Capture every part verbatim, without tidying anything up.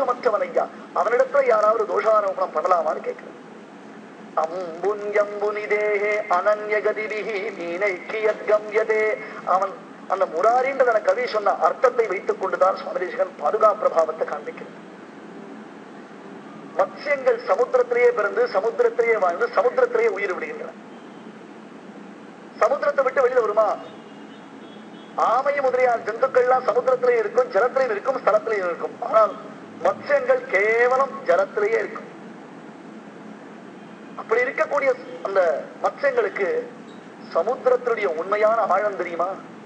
தோஷமற்றவன் ஐயா, அவனிடத்துல யாராவது தோஷாரோபணம் பண்ணலாமான்னு கேட்கிறேன். அம்புன்யம்புனிதேஹே அனன்யகதிபிஹி மீனைக்கியத்கம்யதே. அவன் அந்த முராரின்ற கவி சொன்ன அர்த்தத்தை வைத்துக் கொண்டுதான் சுவாமி தேசிகன் பாதுகா பிரபாவத்தை காண்பிக்கிறார். மத்ஸ்யங்கள் சமுத்திரத்திலேயே பிறந்து சமுத்திரத்திலேயே வாழ்ந்து சமுத்திரத்திலேயே உயிர் விடுகின்றன. சமுத்திரத்தை விட்டு வெளியில வருமா? ஆமை முதலியார் ஜந்துக்கள்லாம் சமுத்திரத்திலேயே இருக்கும், ஜலத்திலையும் இருக்கும், ஸ்தலத்திலையும் இருக்கும். ஆனால் மத்ஸ்யங்கள் கேவலம் ஜலத்திலேயே இருக்கும். அப்படி இருக்கக்கூடிய அந்த மத்ஸ்யங்களுக்கு சமுத்திரத்தினுடைய உண்மையான ஆழம் தெரியுமா?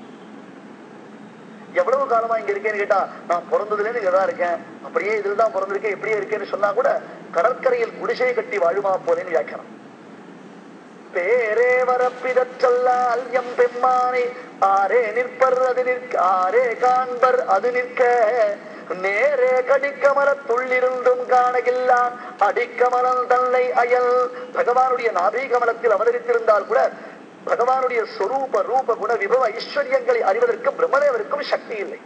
எவ்வளவு காலமா இங்க இருக்கேன்னு கேட்டா, நான் பிறந்ததுல இருந்து இங்கதான் இருக்கேன், அப்படியே இதுலதான் பிறந்திருக்கேன், இப்படியே இருக்கேன்னு சொன்னா கூட கடற்கரையில் குடிசை கட்டி வாழுமா போலேன்னு வியாக்கியானம். பேரே வரப்பிதற்றல்லால் எம் பெம்மானை ஆரே நிற்பர் அது நிற்க, ஆரே காண்பர் அது நிற்க, நேரே கடிக்கமல துள்ளிருந்தும் காணகில்லான் அடிக்கமலம் தன்னை அயல். பகவானுடைய நாபி கமலத்தில் அவதரித்திருந்தால் கூட பகவானுடைய சொரூப ரூப குண விபவ ஐஸ்வர்யங்களை அறிவதற்கு பிரம்மதேவருக்கும் சக்தி இல்லை.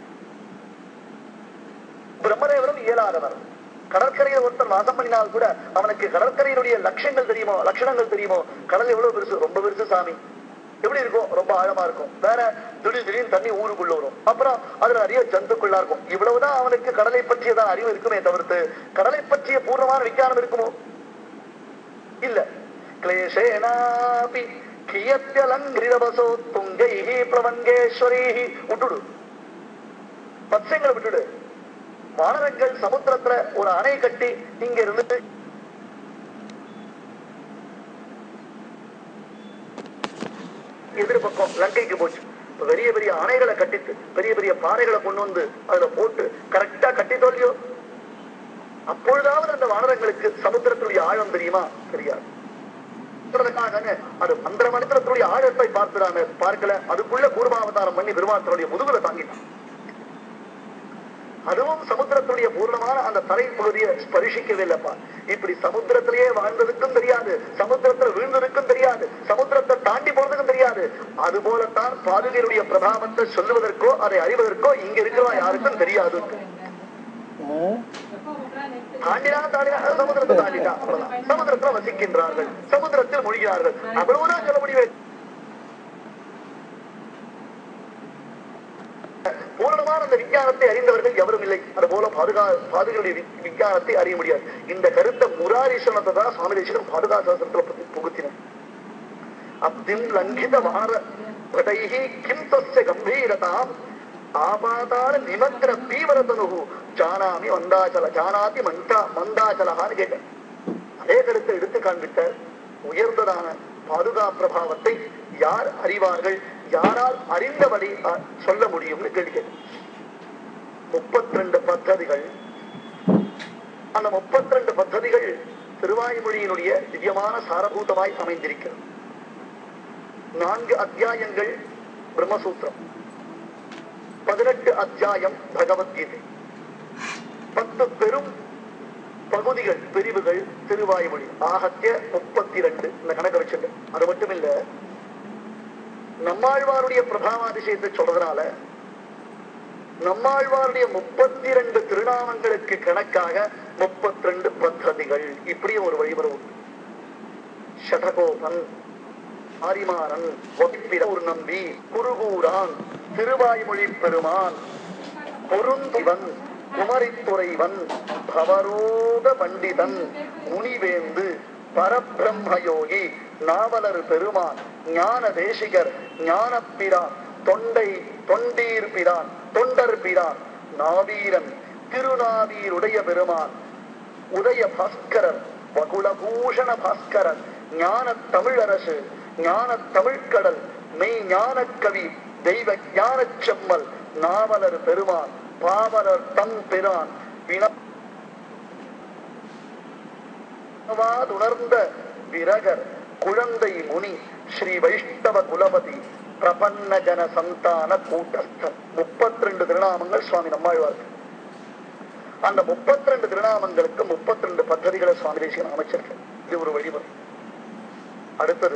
பிரம்மதேவரும் இயலாதவர். கடற்கரையில் ஒருத்தர் வாசம் பண்ணினால் கூட அவனுக்கு கடற்கரையினுடைய லட்சங்கள் தெரியுமோ, லட்சணங்கள் தெரியுமோ? கடல் எவ்வளவு பெருசு, ரொம்ப பெருசு சாமி, எப்படி இருக்கும், ரொம்ப ஆழமா இருக்கும். வேற திடீர் திடீர்னு தண்ணி ஊருக்குள்ள வரும், அப்புறம் அதுல நிறைய ஜந்துக்குள்ளா இருக்கும். இவ்வளவுதான் அவனுக்கு கடலை பற்றியதான் அறிவு இருக்குமே தவிர்த்து கடலை பற்றிய பூர்ணமான விஞ்ஞானம் இருக்குமோ? இல்ல. கிளேஷேனாபி கியத்யலங்கிரிதவசோ துங்கைஹி ப்ளவங்கேஸ்வரீஹி. விட்டுடு, மத்ஸ்யங்களை விட்டுடு. வானரங்கள் சமுத்திரத்துல ஒரு அணை கட்டி இங்க இருந்து எதிர்பக்கம் லங்கைக்கு போச்சு. பெரிய பெரிய அணைகளை கட்டித்து பெரிய பெரிய பாறைகளை கொண்டு வந்து அதுல போட்டு கரெக்டா கட்டி தோல்வியோ? அப்பொழுதாவது அந்த வானரங்களுக்கு சமுத்திரத்துடைய ஆழம் தெரியுமா? தெரியாது. அது அந்த மனிதனுடைய ஆழத்தை பார்த்துடாம பார்க்கல, அதுக்குள்ள கூர்மாவதாரம் பண்ணி பெருமாத்தனுடைய முதுகுல தாங்கிட்டான். அதுவும் சமுத்திரத்துடைய பூர்ணமான அந்த தரை பகுதியை ஸ்பரிசிக்கவே இல்லப்பா. இப்படி சமுத்திரத்திலேயே வாழ்ந்ததுக்கும் தெரியாது, சமுத்திரத்தில் வீழ்ந்ததுக்கும் தெரியாது, சமுத்திரத்தை தாண்டி போறதுக்கும் தெரியாது. அது போலத்தான் பாதுகையுடைய பிரபாவத்தை சொல்லுவதற்கோ அதை அறிவதற்கோ இங்க இருக்கிறவா யாருக்கும் தெரியாது. தாண்டினா தாண்டினா சமுத்திரத்தை தாண்டிட்டா அவ்வளவுதான். சமுத்திரத்துல வசிக்கின்றார்கள், சமுத்திரத்தில் மூழ்கிறார்கள், அவ்வளவுதான் சொல்ல முடியும். பூரணமான அந்த விஞ்ஞானத்தை அறிந்தவர்கள் எவரும் இல்லை. அது போல பாதுகா பாதுகளுடைய விஞ்ஞானத்தை அறிய முடியாது. இந்த கருத்தை முராரீஸ்வரத்தை தான் சுவாமி தேசிகன் பாதுகா சாஸ்திரத்துல புகுத்தினார். அப்திம் லங்கித வார படைஹி கிம் தஸ்ய கம்பீரதாம் ஆபாதார நிமக்ர பீவரதனுஹு ஜானாமி மந்தாச்சல ஜானாதி மந்தா மந்தாச்சலஹான்னு கேட்டார். அதே கருத்தை எடுத்து காண்பித்தார். உயர்ந்ததான பாதுகா பிரபாவத்தை யார் அறிவார்கள், யாரால் அறிந்தபடி சொல்ல முடியும்னு கேட்க. முப்பத்தி ரெண்டு பத்ததிகள். அந்த முப்பத்தி ரெண்டு பத்ததிகள் திருவாய்மொழியினுடைய திவ்யமான சாரபூதமாய் அமைந்திருக்கிறது. நான்கு அத்தியாயங்கள் பிரம்மசூத்திரம், பதினெட்டு அத்தியாயம் பகவத்கீதை, பத்து பெரும் பகுதிகள் பிரிவுகள் திருவாய்மொழி. ஆகத்திய முப்பத்தி ரெண்டு இந்த கணக்கு வச்சுட்டு. அது மட்டும் இல்ல, நம்மாழ்வாருடைய பிரபாவாதிசயத்தை சொல்றதுனால நம்மாழ்வாருடைய முப்பத்தி ரெண்டு திருநாமங்களுக்கு கணக்காக முப்பத்தி ரெண்டு பத்ததிகள். இப்படியும் ஒரு வழிமுறை உண்டு. ஷடகோபன், ஆரிமாறன், ஒரு நம்பி, குருகூரான், திருவாய்மொழி பெருமான், பொருந்திவன், குமரித்துறைவன், பவரோக பண்டிதன், முனிவேந்து, பரபிரம்மயோகி, நாவலர் பெருமான், ஞான தேசிகர், ஞானப்பிரான், தொண்டை தொண்டீர் பிரான், தொண்டர் பிரான், நாவீரன், திருநாவீருடைய பெருமான், உதய பாஸ்கரர், வகுலபூஷண பாஸ்கரன், ஞான தமிழரசு, ஞான தமிழ்கடல், மெய் ஞான கவி, தெய்வ ஞான செம்மல், நாவலர் பெருமான், பாவலர் தம் பிரான், உணர்ந்த விரகர், குழந்தை முனி, ஸ்ரீ வைஷ்ணவ குலபதி, பிரபன்ன ஜன சந்தான கூட்டஸ்தன். முப்பத்தி ரெண்டு திருநாமங்கள் சுவாமி நம்மாழ்வார். அந்த முப்பத்தி ரெண்டு திருநாமங்களுக்கு முப்பத்தி ரெண்டு பദ്ധதிகளை சுவாமி தேசிகன் அமைச்சிருக்க. இது ஒரு வழிமுறை. அடுத்தது,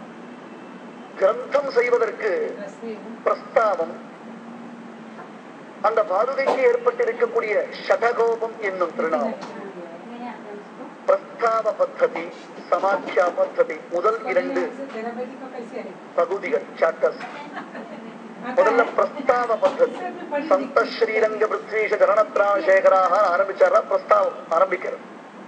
கிரந்தம் செய்வதற்கு பிரஸ்தாவம், அந்த பாதுகைக்கு ஏற்பட்டிருக்கக்கூடிய ஷடகோபம் என்னும் திருநாமம் பிரஸ்தாவ பத்ததி, சமாக்கியா பத்ததி முதல் இரண்டு பகுதிகள் சாப்டர்ஸ். முதல்ல பிரஸ்தாவ பத்ததி, சந்த ஸ்ரீரங்க பிருத்வீஷ சரணத்ராசேகராக ஆரம்பிச்சாரா பிரஸ்தாவம் ஆரம்பிக்கிறது.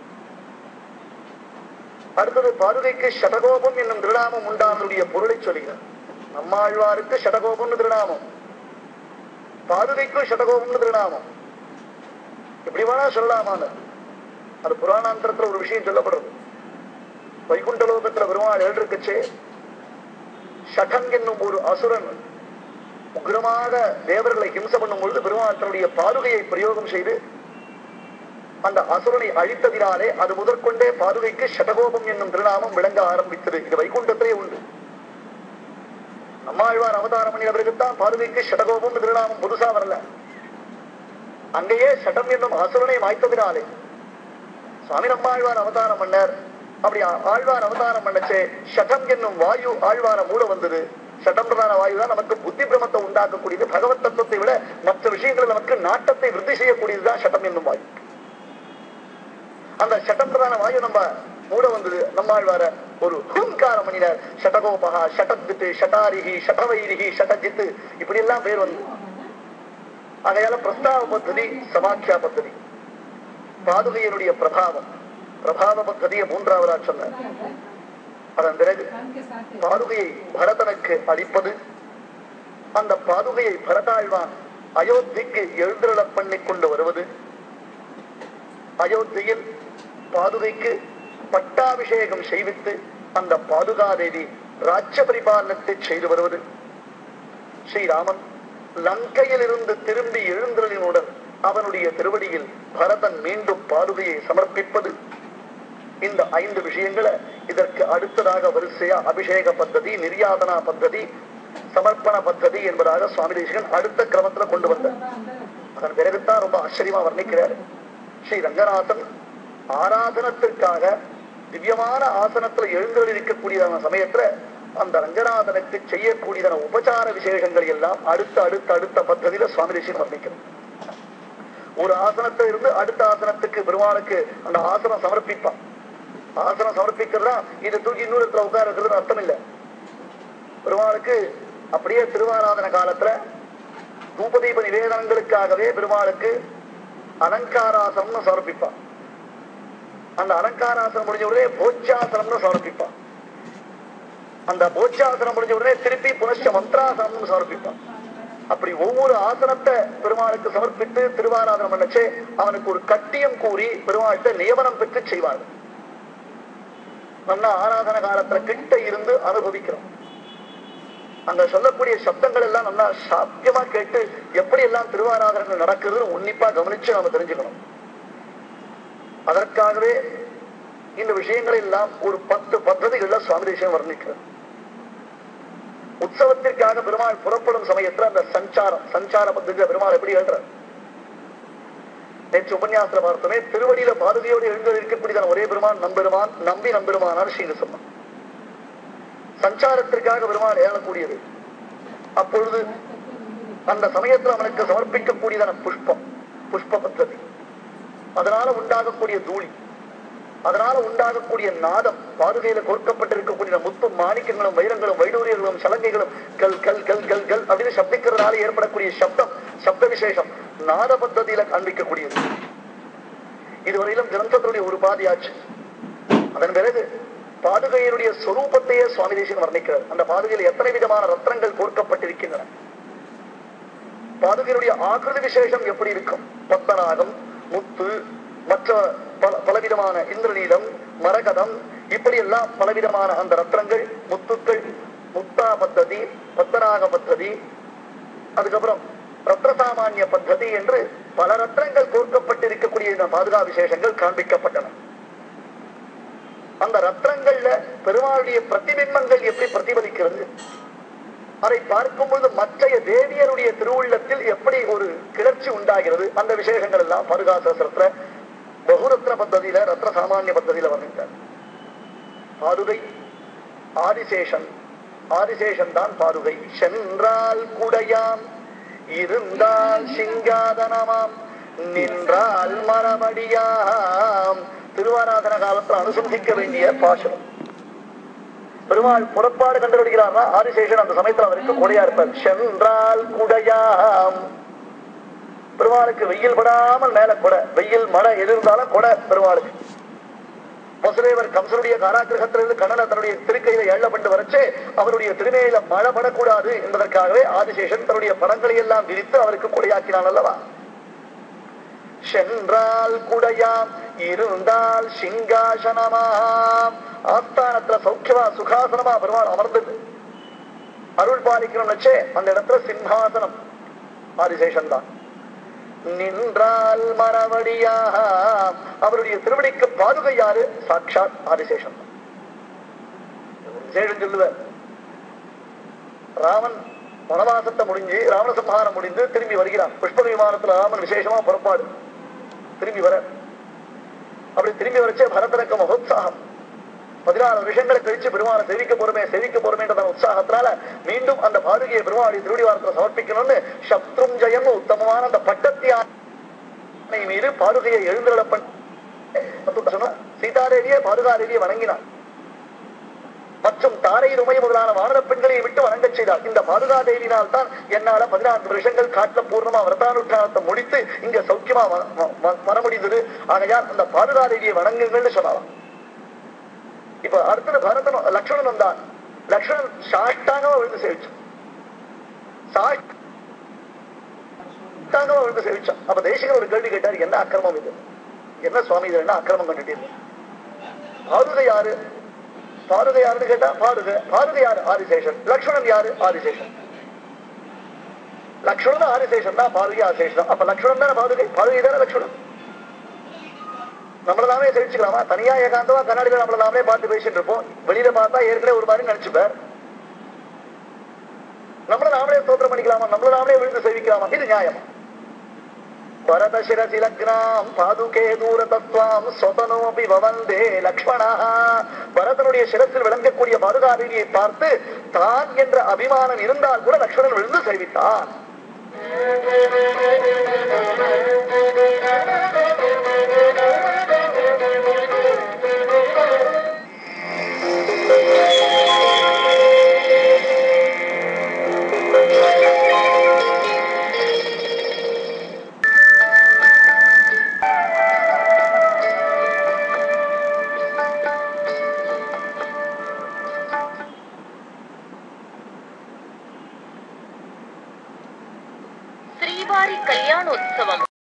அடுத்தது பாதுகைக்கு ஷடகோபம் என்னும் திருநாமம் உண்டானுடைய பொருளை சொல்கிறார். நம்மாழ்வாருக்கு ஷடகோபம் திருநாமம், பாதுகைக்கும் ஷடகோபம் திருநாமம். எப்படி வேணா சொல்லலாமான அது புராணாந்தரத்துல ஒரு விஷயம் சொல்லப்படுறது. வைகுண்ட லோகத்துல பெருமாள் எழுந்திருக்கச்சே ஷடன் என்னும் ஒரு அசுரன் உக்ரமாக தேவர்களை ஹிம்சை பண்ணும் பொழுது பெருமாள் தன்னுடைய பாதுகையை பிரயோகம் செய்து அந்த அசுரனை அழித்ததினாலே அது முதற்கொண்டே பாதுகைக்கு ஷடகோபம் என்னும் திருநாமம் விளங்க ஆரம்பித்தது. இது வைகுண்டத்திலே உண்டு. நம்மாழ்வார் அவதாரம் பண்ணின பிறகுத்தான் பாதுகைக்கு ஷடகோபம் திருநாமம் புதுசா வரல. அங்கேயே ஷடம் என்னும் அசுரனை மாய்த்ததினாலே சுவாமி நம்மாழ்வார் அவதாரம் பண்ணார். அப்படி ஆழ்வார் அவதாரம் பண்ணச்சே ஷடம் என்னும் வாயு ஆழ்வார மூல வந்தது. ஷடம் பிரதான வாயு தான் நமக்கு புத்தி பிரமத்தை உண்டாக்கக்கூடியது. பகவத் தத்துவத்தை விட மற்ற விஷயங்கள் நமக்கு நாட்டத்தை விருத்தி செய்யக்கூடியதுதான் ஷடம் என்னும் வாயு. அந்த ஷடம் பிரதான வாயு நம்ம மூட வந்தது. நம்மாழ்வார ஒரு ஹூங்கார மணினர் ஷடகோபகா, ஷடஜித்து, ஷடாரிகி, ஷடவைரிகி, ஷடஜித்து இப்படி எல்லாம் பேர் வந்து ஆகையால பிரஸ்தாவ பத்ததி, சமாக்கியா பத்ததி பாதுகையினுடைய பிரபாவம். பிரபாவ பத்ததியை மூன்றாவதா சொன்னார். அதன் பிறகு பாதுகையை பரதனுக்கு அளிப்பது. அந்த பாதுகையை பரதாழ்வான் அயோத்திக்கு எழுந்தருள பண்ணி கொண்டு வருவது. அயோத்தியில் பாதுகைக்கு பட்டாபிஷேகம் செய்வித்து அந்த பாதுகாதேவி ராஜ்ய பரிபாலனத்தை செய்து வருவது. ஸ்ரீராமன் லங்கையில் இருந்து திரும்பி எழுந்தருளினுடன் அவனுடைய திருவடியில் பரதன் மீண்டும் பாதுகையை சமர்ப்பிப்பது. இந்த ஐந்து விஷயங்களை இதற்கு அடுத்ததாக வரிசையா அபிஷேக பத்ததி, நிர்யாதனா பத்ததி, சமர்ப்பண பத்ததி என்பதாக சுவாமி தேசிகன் அடுத்த கிரமத்துல கொண்டு வந்தார். அதன் பிறகுத்தான் ரொம்ப ஆச்சரியமா வர்ணிக்கிறார். ஸ்ரீ ரங்கநாதன் ஆராதனத்திற்காக திவ்யமான ஆசனத்துல எழுந்தருளி இருக்கக்கூடியதான சமயத்துல அந்த ரங்கநாதனுக்கு செய்யக்கூடியதான உபசார விசேஷங்கள் எல்லாம் அடுத்த அடுத்த அடுத்த பத்ததியில சுவாமி தேசிகன் வர்ணிக்கிறார். ஒரு ஆசனத்துல இருந்து அடுத்த ஆசனத்துக்கு பெருமாளுக்கு அந்த ஆசனம் சமர்ப்பிப்பான். ஆசனம் சமர்ப்பிக்கிறதா இது தூக்கி இன்னொரு இடத்துல உட்கார இருக்கிறது அர்த்தம் இல்லை. பெருமாளுக்கு அப்படியே திருவாராதன காலத்துல தூபதீப நிவேதனங்களுக்காகவே பெருமாளுக்கு அலங்காராசனம் சமர்ப்பிப்பான். அந்த அலங்காராசனம் முடிஞ்ச உடனே போச்சாசனம் சமர்ப்பிப்பான். அந்த போச்சாசனம் முடிஞ்ச உடனே திருப்பி புனஷ்ட மந்திராசனம் சமர்ப்பிப்பான். அப்படி ஒவ்வொரு ஆசனத்தை பெருமாளுக்கு சமர்ப்பித்து திருவாராதனம் பண்ணச்சே அவனுக்கு ஒரு கட்டியம் கூறி பெருமாள்கிட்ட நியமனம் பெற்று செய்வார்கள். நம்ம ஆராதன காலத்துல கிட்ட இருந்து அனுபவிக்கிறோம். அங்க சொல்லக்கூடிய சப்தங்கள் எல்லாம் நல்லா சாத்தியமா கேட்டு எப்படி எல்லாம் திருவாராதனங்கள் நடக்குது உன்னிப்பா கவனிச்சு நாம தெரிஞ்சுக்கணும். அதற்காகவே இந்த விஷயங்களை எல்லாம் ஒரு பத்து பദ്ധதிகள்ல சுவாமி தேசிகன் வர்ணிக்கிறார். உற்சவத்திற்காக பெருமாள் புறப்படும் சமயத்துல அந்த சஞ்சாரம் சஞ்சார பദ്ധதியில பெருமாள் எப்படி எழுதுறார்? நேற்று உபன்யாசத்துல பார்த்தோமே, திருவடியில பாதுகையோடு எழுந்து இருக்கக்கூடிய ஒரே பெருமான் நம்பெருமான், நம்பி நம்பெருமானார் ஸ்ரீ சொன்னான். சஞ்சாரத்திற்காக பெருமாள் ஏழக்கூடியது. அப்பொழுது அந்த சமயத்தில் அவனுக்கு சமர்ப்பிக்கக்கூடியதான புஷ்பம், புஷ்ப பத்ததி, அதனால உண்டாகக்கூடிய தூளி, அதனால உண்டாகக்கூடிய நாதம், பாதுகையில கொடுக்கப்பட்டிருக்கக்கூடிய முத்தும் மாணிக்கங்களும் வைரங்களும் வைடூரியங்களும் சலங்கைகளும் கல் கல் கல் கல் கல் அப்படின்னு சப்திக்கிறதுனால ஏற்படக்கூடிய சப்தம், சப்த விசேஷம் நாத பத்ததியில காண்பிக்கக்கூடியது. இதுவரையிலும் கிரந்தத்தினுடைய ஒரு பாதியாச்சு. அதன் பிறகு பாதுகையினுடைய சொரூபத்தையே சுவாமி தேசிகன் வர்ணிக்கிறார். அந்த பாதுகையில் எத்தனை விதமான ரத்னங்கள் கோர்க்கப்பட்டிருக்கின்றன, பாதுகையினுடைய ஆகிருதி விசேஷம் எப்படி இருக்கும், பத்மநாகம், முத்து, மற்ற பல பலவிதமான இந்திரநீலம், மரகதம், இப்படி எல்லாம் பலவிதமான அந்த ரத்னங்கள், முத்துக்கள், முத்தா பத்ததி, பத்மநாக பத்ததி, அதுக்கப்புறம் ரத்னசாமானிய பத்ததி என்று பல ரத்னங்கள் கோர்க்கப்பட்டிருக்கக்கூடிய இந்த பாதுகா விசேஷங்கள் காண்பிக்கப்பட்டன. அந்த ரத்னங்கள்ல பெருமாளுடைய பிரதிபிம்பங்கள் எப்படி பிரதிபலிக்கிறது, அதை பார்க்கும் பொழுது மற்றைய தேவியருடைய திருவுள்ளத்தில் எப்படி ஒரு கிளர்ச்சி உண்டாகிறது, அந்த விசேஷங்கள் எல்லாம் பாதுகா சாஸ்திரத்துல பகுரத்ன பத்ததியில ரத்ன சாமானிய பத்ததியில வர்ணித்தார். பாதுகை ஆதிசேஷன், ஆதிசேஷன் தான் பாதுகை. சென்றால் குடையாம் இருந்தால் சிங்காதனமாம் நின்றால் மரமடியாம். திருவாராதன காலத்தில் அனுசந்திக்க வேண்டிய பாசனம். பெருமாள் புறப்பாடு கண்டுபிடிக்கிறார்னா ஆதிசேஷன் அந்த சமயத்தில் அவருக்கு கொடையா இருப்பார். சென்றால் குடையாம். பெருமாளுக்கு வெயில் படாமல் மேல கொடை, வெயில் மழை எது இருந்தாலும் கொடை பெருமாளுக்கு. வசுதேவர் கம்சனுடைய காராகிரகத்திலிருந்து கண்ணனை தன்னுடைய திருக்கையில எழப்பட்டு வரச்சே அவருடைய திருமையில மழை படக்கூடாது என்பதற்காகவே ஆதிசேஷன் தன்னுடைய படங்களை எல்லாம் விரித்து அவருக்கு கொடையாக்கினான் அல்லவா. சென்றால் குடையாம் இருந்தால் சிங்காசனமாம். ஆஸ்தானத்துல சௌக்கியமா சுகாசனமா பெருமாள் அமர்ந்தது அருள் பாலிக்கணும் நிச்சே அந்த இடத்துல சிம்ஹாசனம் ஆதிசேஷன் தான். நின்றால் மரவடியாக அவருடைய திருவடிக்கு பாதுகை யாரு? சாட்சாத் ஆதிசேஷன். விசேஷம் சொல்லுவார். ராமன் வனவாசத்தை முடிஞ்சு ராவண சம்ஹாரம் முடிந்து திரும்பி வருகிறான். புஷ்ப விமானத்துல ராமன் விசேஷமா புறப்பாடு திரும்பி வர. அப்படி திரும்பி வரச்சே பரதனுக்கு மகோத்சாகம். பதினாறு வருஷங்களை கழிச்சு பெருமாளை செவிக்க போறமே செவிக்க போறமேன்ற உற்சாகத்தினால மீண்டும் அந்த பாதுகையை பெருமாளுடைய திருவடிவாரத்தில் சமர்ப்பிக்கணும்னு சத்ரும் ஜெயம் உத்தமமான அந்த பட்டத்தியான மீது பாதுகையை எழுந்தருளப்பன் சீதாதேவியே பாதுகாதேவியை வணங்கினார். மற்றும் தாரை உமை முதலான வானர பெண்களையும் விட்டு வணங்க செய்தார். இந்த பாதுகாதேவினால் தான் என்னால பதினான்கு வருஷங்கள் காட்டுல பூர்ணமா விரதானுஷ்டானத்தை முடித்து இங்க சௌக்கியமா வர முடிந்தது. ஆகையால் அந்த பாதுகாதேவியை வணங்குங்கள்னு சொல்லலாம். இப்ப அடுத்தது பரதன் லக்ஷ்மணன் வந்தான். லக்ஷ்மணன் சாஷ்டாங்கமா விழுந்து சேவிச்சான். சாஷ்டாங்கமா விழுந்து சேவிச்சான். அப்ப தேசிகர் ஒரு கேள்வி கேட்டார், என்ன அக்கிரமம் இது? என்ன சுவாமி இது என்ன அக்கிரமம் கண்டுட்டீங்க? பாதுகை யாரு? பாதுகை யாருன்னு கேட்டா பாதுகை பாதுகை யாரு? ஆதிசேஷன். லக்ஷ்மணன் யாரு? ஆதிசேஷன். லக்ஷ்மணன் ஆதிசேஷன் தான், பாதுகை ஆதிசேஷன். அப்ப லக்ஷ்மணன் தானே பாதுகை, பாதுகை தானே லக்ஷ்மணன். நம்மளதாமே தெரிவிச்சுக்கலாமா? தனியா ஏகாந்தமா கண்ணாடியில நம்மளதாமே பார்த்து பேசிட்டு இருப்போம். வெளியில பார்த்தா ஏற்கனவே ஒரு மாதிரி நினைச்சுப்பார். நம்மள நாமளே ஸ்தோத்திரம் பண்ணிக்கலாமா? நம்மள நாமளே விழுந்து சேவிக்கலாமா? இது நியாயமா? பரத சிரசி லக்னாம் பாதுகே தூர தத்துவம் சொதனோபி வவந்தே லக்ஷ்மணா. பரதனுடைய சிரசில் விளங்கக்கூடிய பாதுகாதேவியை பார்த்து தான் என்ற அபிமானம் இருந்தால் கூட லக்ஷ்மணன் விழுந்து சேவித்தான்.